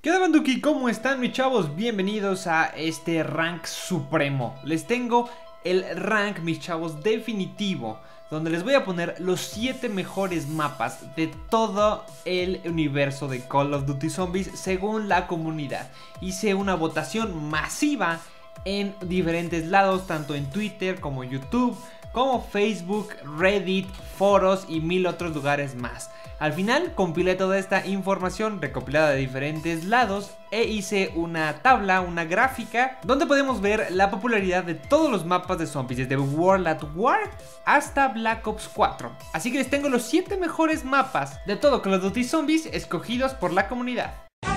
¿Qué onda, Banduki? ¿Cómo están, mis chavos? Bienvenidos a este rank supremo. Les tengo el rank, mis chavos, definitivo, donde les voy a poner los 7 mejores mapas de todo el universo de Call of Duty Zombies según la comunidad. Hice una votación masiva en diferentes lados, tanto en Twitter como YouTube, como Facebook, Reddit, foros y 1000 otros lugares más. Al final compilé toda esta información recopilada de diferentes lados e hice una tabla, una gráfica, donde podemos ver la popularidad de todos los mapas de zombies, desde World at War hasta Black Ops 4. Así que les tengo los 7 mejores mapas de todo Call of Duty Zombies escogidos por la comunidad.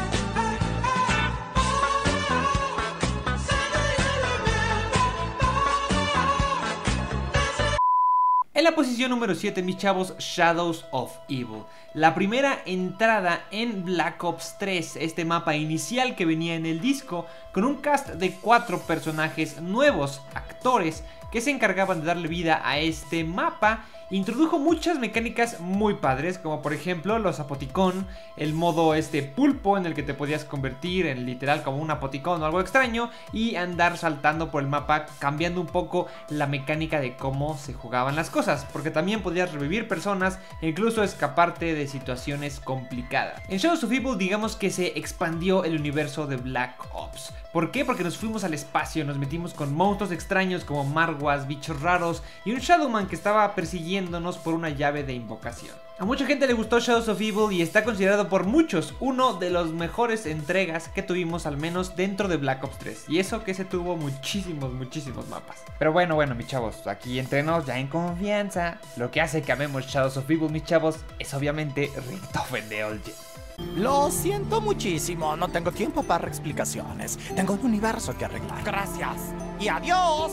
En la posición número 7, mis chavos, Shadows of Evil. La primera entrada en Black Ops 3, este mapa inicial que venía en el disco, con un cast de 4 personajes nuevos, actores, que se encargaban de darle vida a este mapa. Introdujo muchas mecánicas muy padres, como por ejemplo los apoticón, el modo pulpo en el que te podías convertir en literal como un apoticón o algo extraño y andar saltando por el mapa, cambiando un poco la mecánica de cómo se jugaban las cosas, porque también podías revivir personas e incluso escaparte de situaciones complicadas. En Shadows of Evil, digamos que se expandió el universo de Black Ops. ¿Por qué? Porque nos fuimos al espacio, nos metimos con monstruos extraños como marguas, bichos raros y un Shadowman que estaba persiguiéndonos por una llave de invocación. A mucha gente le gustó Shadows of Evil y está considerado por muchos uno de los mejores entregas que tuvimos, al menos dentro de Black Ops 3. Y eso que se tuvo muchísimos mapas. Pero bueno, mis chavos, aquí entre nos, ya en confianza. Lo que hace que amemos Shadows of Evil, mis chavos, es obviamente Richtofen de Old Gen. Lo siento muchísimo, no tengo tiempo para explicaciones. Tengo un universo que arreglar. Gracias y adiós.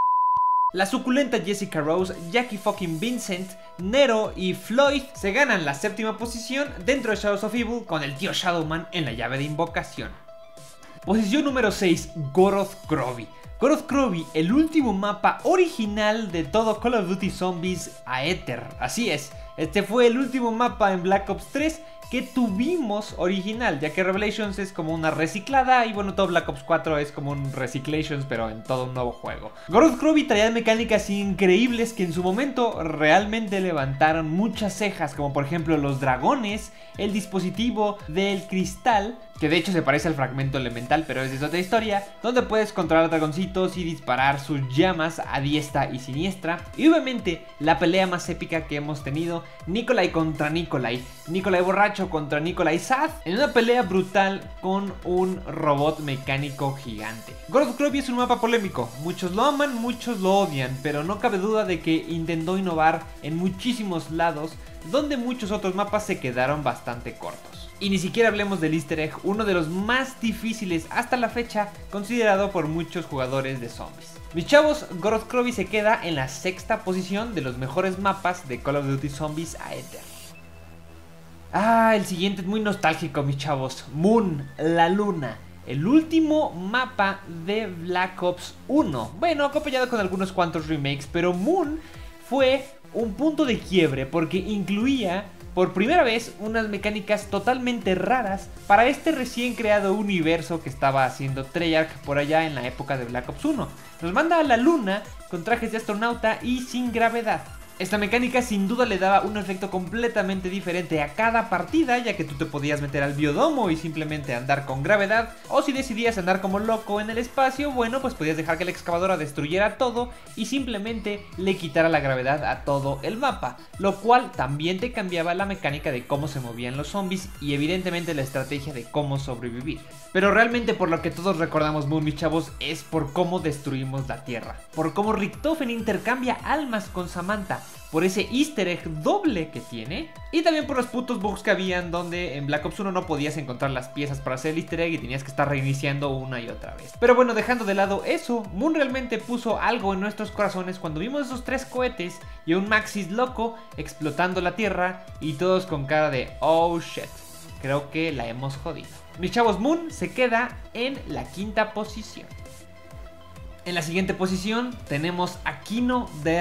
La suculenta Jessica Rose, Jackie fucking Vincent, Nero y Floyd se ganan la 7ª posición dentro de Shadows of Evil con el tío Shadowman en la llave de invocación. Posición número 6, Goroth Krovi. Goroth Krovi, el último mapa original de todo Call of Duty Zombies Aether. Así es, este fue el último mapa en Black Ops 3 que tuvimos original, ya que Revelations es como una reciclada y bueno, todo Black Ops 4 es como un Reciclations pero en todo un nuevo juego. Goroth Krovi traía mecánicas increíbles que en su momento realmente levantaron muchas cejas, como por ejemplo los dragones, el dispositivo del cristal, que de hecho se parece al fragmento elemental, pero es otra historia, donde puedes controlar dragoncitos y disparar sus llamas a diestra y siniestra. Y obviamente la pelea más épica que hemos tenido, Nikolai contra Nikolai, Nikolai borracho contra Nikolai sad, en una pelea brutal con un robot mecánico gigante. Goroth Krovi es un mapa polémico, muchos lo aman, muchos lo odian, pero no cabe duda de que intentó innovar en muchísimos lados, donde muchos otros mapas se quedaron bastante cortos. Y ni siquiera hablemos del easter egg, uno de los más difíciles hasta la fecha, considerado por muchos jugadores de zombies. Mis chavos, Goroth Krovi se queda en la 6ª posición de los mejores mapas de Call of Duty Zombies Aether. El siguiente es muy nostálgico, mis chavos. Moon, la luna. El último mapa de Black Ops 1. Bueno, acompañado con algunos cuantos remakes, pero Moon fue un punto de quiebre porque incluía por primera vez unas mecánicas totalmente raras para este recién creado universo que estaba haciendo Treyarch por allá en la época de Black Ops 1. Nos manda a la luna con trajes de astronauta y sin gravedad. Esta mecánica sin duda le daba un efecto completamente diferente a cada partida, ya que tú te podías meter al biodomo y simplemente andar con gravedad, o si decidías andar como loco en el espacio, bueno, pues podías dejar que la excavadora destruyera todo y simplemente le quitara la gravedad a todo el mapa, lo cual también te cambiaba la mecánica de cómo se movían los zombies y evidentemente la estrategia de cómo sobrevivir. Pero realmente por lo que todos recordamos Moon, mis chavos, es por cómo destruimos la Tierra, por cómo Richtofen intercambia almas con Samantha, por ese easter egg doble que tiene, y también por los putos bugs que habían donde en Black Ops 1 no podías encontrar las piezas para hacer el easter egg y tenías que estar reiniciando una y otra vez. Pero bueno, dejando de lado eso, Moon realmente puso algo en nuestros corazones cuando vimos esos 3 cohetes y un Maxis loco explotando la Tierra y todos con cara de oh shit, creo que la hemos jodido. Mis chavos, Moon se queda en la 5ª posición. En la siguiente posición tenemos a Kino der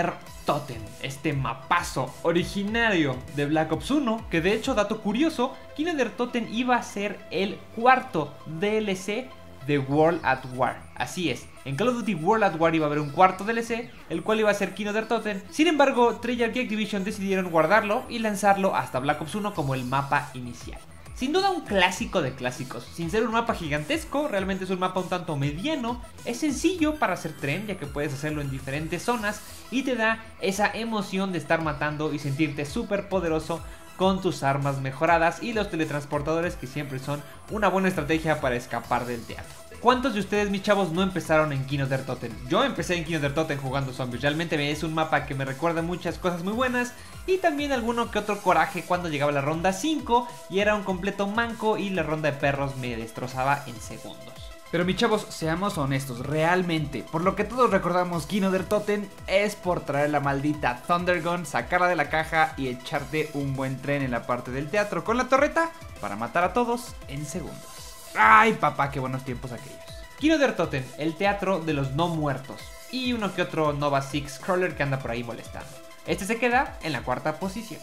Totem, este mapazo originario de Black Ops 1, que de hecho, dato curioso, King of the Totem iba a ser el cuarto DLC de World at War. Así es, en Call of Duty World at War iba a haber un cuarto DLC, el cual iba a ser King of the Totem. Sin embargo, Treyarch y Activision decidieron guardarlo y lanzarlo hasta Black Ops 1 como el mapa inicial. Sin duda un clásico de clásicos, sin ser un mapa gigantesco, realmente es un mapa un tanto mediano, es sencillo para hacer tren ya que puedes hacerlo en diferentes zonas y te da esa emoción de estar matando y sentirte súper poderoso con tus armas mejoradas y los teletransportadores que siempre son una buena estrategia para escapar del teatro. ¿Cuántos de ustedes, mis chavos, no empezaron en King of the Totem? Yo empecé en King of the Totem jugando zombies. Realmente es un mapa que me recuerda muchas cosas muy buenas y también alguno que otro coraje cuando llegaba la ronda 5 y era un completo manco y la ronda de perros me destrozaba en segundos. Pero mis chavos, seamos honestos, realmente, por lo que todos recordamos King of the Totem es por traer la maldita Thunder Gun, sacarla de la caja y echarte un buen tren en la parte del teatro con la torreta para matar a todos en segundos. ¡Ay, papá, qué buenos tiempos aquellos! King of the Totem, el teatro de los no muertos, y uno que otro Nova Six Scroller que anda por ahí molestando. Este se queda en la cuarta posición.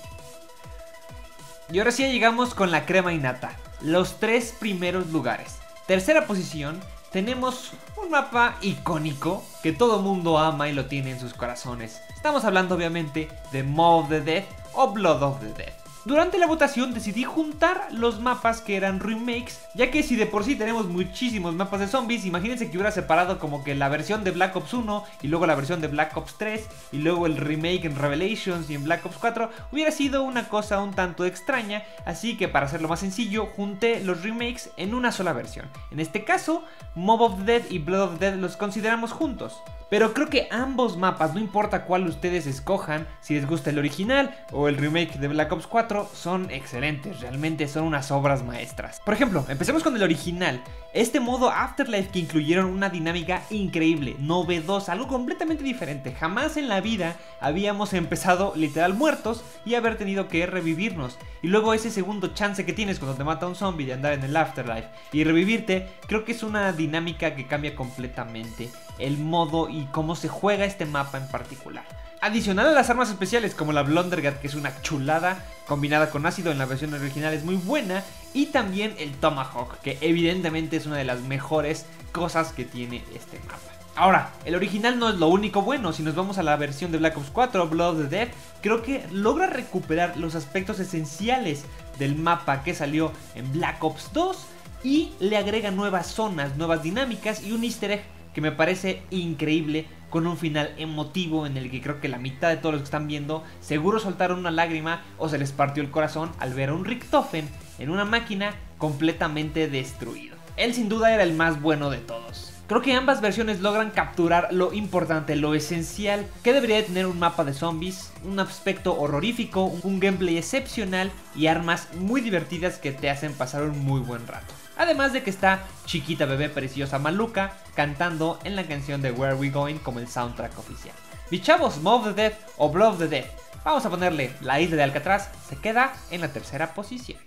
Y ahora sí llegamos con la crema innata, los 3 primeros lugares. Tercera posición, tenemos un mapa icónico que todo mundo ama y lo tiene en sus corazones. Estamos hablando obviamente de Mob of the Dead o Blood of the Dead. Durante la votación decidí juntar los mapas que eran remakes, ya que si de por sí tenemos muchísimos mapas de zombies, imagínense que hubiera separado como que la versión de Black Ops 1 y luego la versión de Black Ops 3 y luego el remake en Revelations y en Black Ops 4, hubiera sido una cosa un tanto extraña, así que para hacerlo más sencillo, junté los remakes en una sola versión. En este caso, Mob of the Dead y Blood of the Dead los consideramos juntos. Pero creo que ambos mapas, no importa cuál ustedes escojan, si les gusta el original o el remake de Black Ops 4, son excelentes, realmente son unas obras maestras. Por ejemplo, empecemos con el original. Este modo Afterlife que incluyeron una dinámica increíble, novedosa, algo completamente diferente. Jamás en la vida habíamos empezado literal muertos y haber tenido que revivirnos. Y luego ese segundo chance que tienes cuando te mata un zombie de andar en el Afterlife y revivirte, creo que es una dinámica que cambia completamente el modo y cómo se juega este mapa en particular. Adicional a las armas especiales como la Blundergat, que es una chulada, combinada con ácido en la versión original es muy buena, y también el Tomahawk, que evidentemente es una de las mejores cosas que tiene este mapa. Ahora, el original no es lo único bueno. Si nos vamos a la versión de Black Ops 4, Blood of the Dead, creo que logra recuperar los aspectos esenciales del mapa que salió en Black Ops 2 y le agrega nuevas zonas, nuevas dinámicas y un easter egg que me parece increíble, con un final emotivo en el que creo que la mitad de todos los que están viendo seguro soltaron una lágrima o se les partió el corazón al ver a un Richtofen en una máquina completamente destruido. Él sin duda era el más bueno de todos. Creo que ambas versiones logran capturar lo importante, lo esencial que debería de tener un mapa de zombies, un aspecto horrorífico, un gameplay excepcional y armas muy divertidas que te hacen pasar un muy buen rato. Además de que está Chiquita Bebé Preciosa Maluca cantando en la canción de Where Are We Going como el soundtrack oficial. Mis chavos, Mob of the Dead o Blood of the Dead, vamos a ponerle la isla de Alcatraz, se queda en la tercera posición.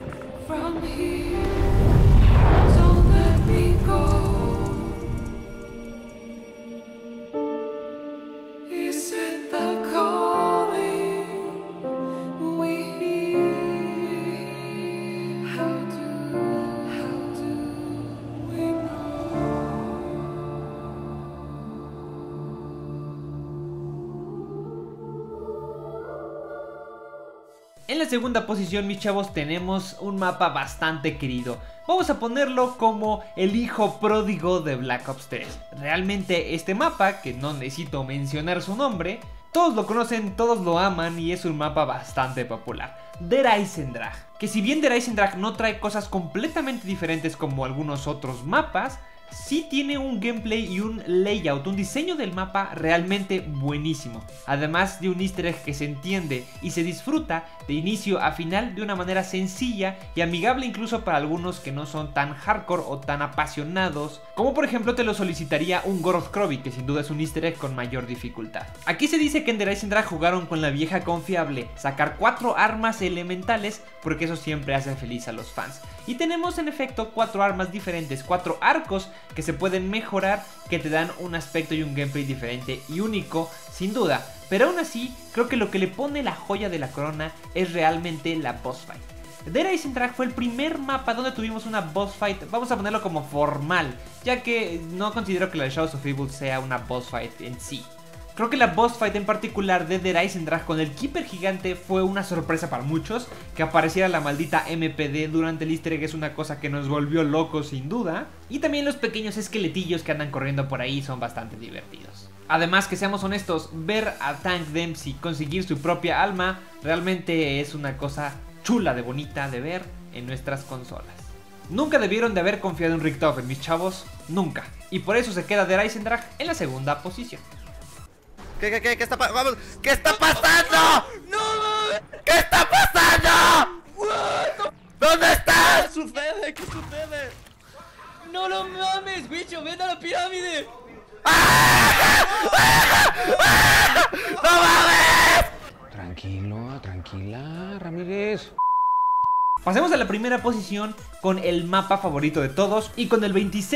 From here, don't let me go. Is it the calling we hear? How do we know? En la segunda posición, mis chavos, tenemos un mapa bastante querido. Vamos a ponerlo como el hijo pródigo de Black Ops 3. Realmente este mapa, que no necesito mencionar su nombre, todos lo conocen, todos lo aman y es un mapa bastante popular. Der Eisendrache, que si bien Der Eisendrache no trae cosas completamente diferentes como algunos otros mapas, sí tiene un gameplay y un layout, un diseño del mapa realmente buenísimo. Además de un easter egg que se entiende y se disfruta de inicio a final de una manera sencilla y amigable incluso para algunos que no son tan hardcore o tan apasionados, como por ejemplo te lo solicitaría un Goroth Krovi, que sin duda es un easter egg con mayor dificultad. Aquí se dice que en Der Eisendrache jugaron con la vieja confiable, sacar 4 armas elementales porque eso siempre hace feliz a los fans. Y tenemos en efecto 4 armas diferentes, 4 arcos que se pueden mejorar, que te dan un aspecto y un gameplay diferente y único, sin duda. Pero aún así, creo que lo que le pone la joya de la corona es realmente la boss fight. Dead Rising Drag fue el primer mapa donde tuvimos una boss fight, vamos a ponerlo como formal, ya que no considero que la de Shadows of Evil sea una boss fight en sí. Creo que la boss fight en particular de Dead Rising Drag con el Keeper gigante fue una sorpresa para muchos. Que apareciera la maldita MPD durante el easter egg es una cosa que nos volvió locos sin duda. Y también los pequeños esqueletillos que andan corriendo por ahí son bastante divertidos. Además, que seamos honestos, ver a Tank Dempsey conseguir su propia alma realmente es una cosa chula de bonita de ver en nuestras consolas. Nunca debieron de haber confiado en Richtofen, mis chavos, nunca. Y por eso se queda Dead Rising Drag en la segunda posición. ¿Qué está pasando? ¡Vamos! ¿Qué está pasando? ¡No! ¿Qué está pasando? ¿Dónde estás? ¿Qué sucede? ¿Qué sucede? ¡No lo mames, bicho! ¡Ven a la pirámide! ¡No mames! Tranquilo, tranquila, Ramírez. Pasemos a la primera posición con el mapa favorito de todos y con el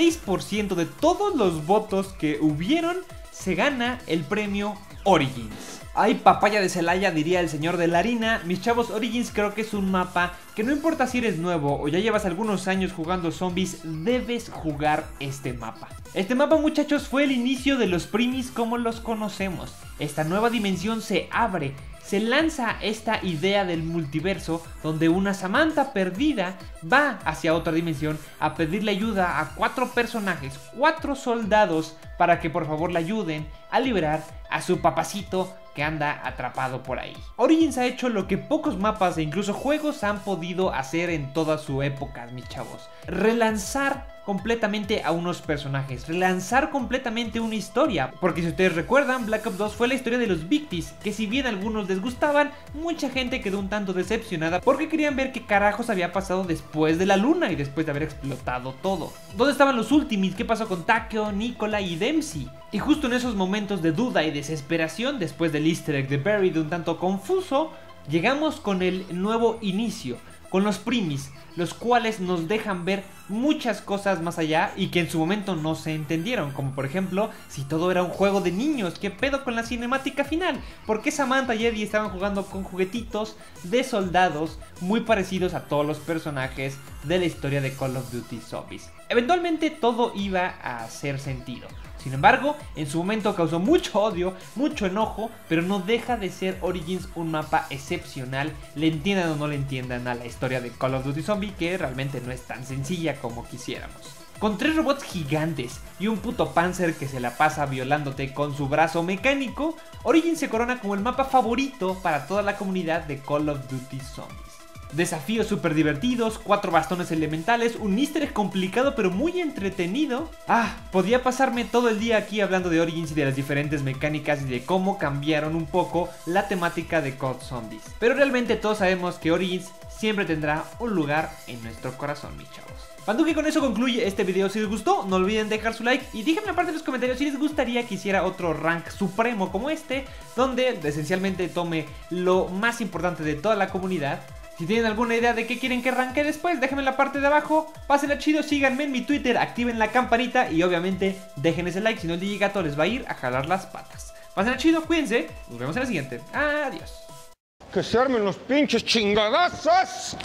26% de todos los votos que hubieron, se gana el premio Origins. Ay, papaya de Celaya, diría el señor de la harina. Mis chavos, Origins creo que es un mapa que no importa si eres nuevo o ya llevas algunos años jugando zombies, debes jugar este mapa. Este mapa, muchachos, fue el inicio de los primis como los conocemos. Esta nueva dimensión se abre. Se lanza esta idea del multiverso donde una Samantha perdida va hacia otra dimensión a pedirle ayuda a 4 personajes, 4 soldados para que por favor le ayuden a liberar a su papacito que anda atrapado por ahí. Origins ha hecho lo que pocos mapas e incluso juegos han podido hacer en toda su época, mis chavos. Relanzar completamente a unos personajes, relanzar completamente una historia, porque si ustedes recuerdan, Black Ops 2 fue la historia de los Victis, que si bien a algunos les gustaban, mucha gente quedó un tanto decepcionada porque querían ver qué carajos había pasado después de la luna y después de haber explotado todo. ¿Dónde estaban los Ultimates? ¿Qué pasó con Takeo, Nicola y Dempsey? Y justo en esos momentos de duda y desesperación, después del easter egg de Buried un tanto confuso, llegamos con el nuevo inicio, con los primis, los cuales nos dejan ver muchas cosas más allá y que en su momento no se entendieron, como por ejemplo, si todo era un juego de niños, ¿qué pedo con la cinemática final? ¿Por qué Samantha y Eddie estaban jugando con juguetitos de soldados muy parecidos a todos los personajes de la historia de Call of Duty Zombies? Eventualmente todo iba a hacer sentido. Sin embargo, en su momento causó mucho odio, mucho enojo, pero no deja de ser Origins un mapa excepcional, le entiendan o no le entiendan a la historia de Call of Duty Zombie, que realmente no es tan sencilla como quisiéramos. Con 3 robots gigantes y un puto Panzer que se la pasa violándote con su brazo mecánico, Origins se corona como el mapa favorito para toda la comunidad de Call of Duty Zombies. Desafíos súper divertidos, 4 bastones elementales, un easter egg complicado pero muy entretenido. Podía pasarme todo el día aquí hablando de Origins y de las diferentes mecánicas y de cómo cambiaron un poco la temática de COD Zombies. Pero realmente todos sabemos que Origins siempre tendrá un lugar en nuestro corazón, mis chavos. Panduque, con eso concluye este video. Si les gustó, no olviden dejar su like y díganme aparte en los comentarios si les gustaría que hiciera otro rank supremo como este, donde esencialmente tome lo más importante de toda la comunidad. Si tienen alguna idea de qué quieren que arranque después, déjenme en la parte de abajo. Pásenla chido, síganme en mi Twitter, activen la campanita y obviamente dejen ese like, si no el DJ Gato les va a ir a jalar las patas. Pásenla chido, cuídense, nos vemos en la siguiente. Adiós. ¡Que se armen los pinches chingadazos!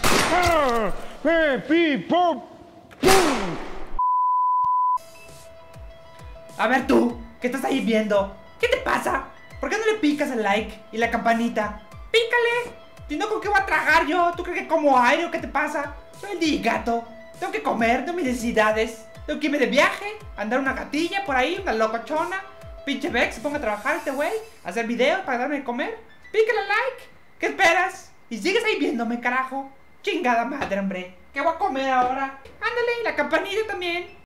A ver tú, ¿qué estás ahí viendo? ¿Qué te pasa? ¿Por qué no le picas el like y la campanita? ¡Pícale! Si no, ¿con qué voy a tragar yo? ¿Tú crees que como aire o qué te pasa? Soy el DJ Gato. Tengo que comer, tengo mis necesidades. Tengo que irme de viaje, andar una gatilla por ahí, una locochona. Pinche Vex, se ponga a trabajar este güey, a hacer videos para darme de comer. Pícale like. ¿Qué esperas? Y sigues ahí viéndome, carajo. Chingada madre, hombre. ¿Qué voy a comer ahora? Ándale, la campanita también.